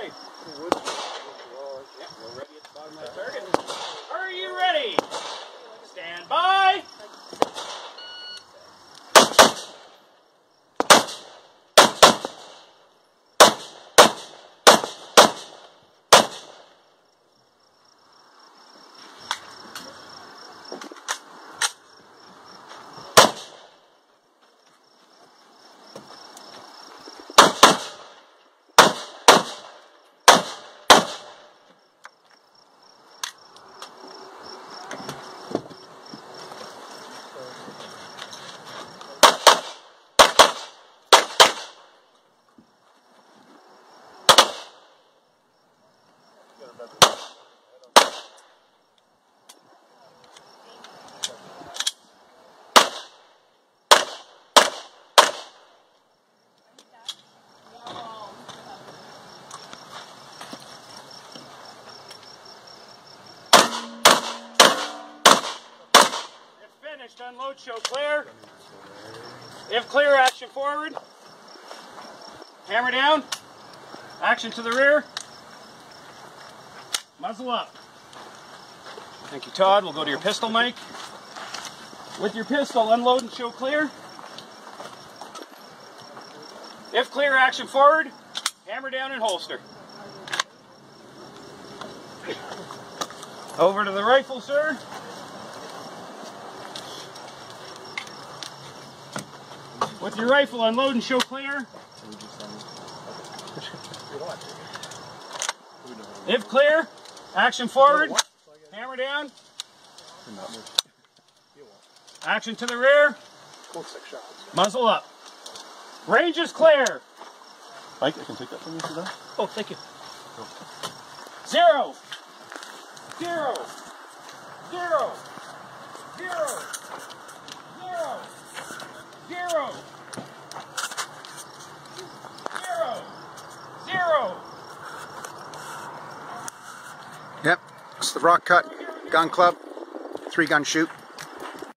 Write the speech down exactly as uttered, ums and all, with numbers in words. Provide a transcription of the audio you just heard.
Okay. Yep, we're ready at the bottom of that target. Are you ready? Stand by. Finished. Unload, show clear. If clear, action forward. Hammer down. Action to the rear. Muzzle up. Thank you, Todd. We'll go to your pistol, Mike. With your pistol, unload and show clear. If clear, action forward. Hammer down and holster. Over to the rifle, sir. With your rifle, unload and show clear. If clear, action forward. Hammer down. Action to the rear. Muzzle up. Range is clear. Mike, I can take that from you for that. Oh, thank you. Zero. Zero. Zero. Zero. Zero. Zero. Zero. Zero. Yep, it's the Rock Cut Gun Club, three gun shoot.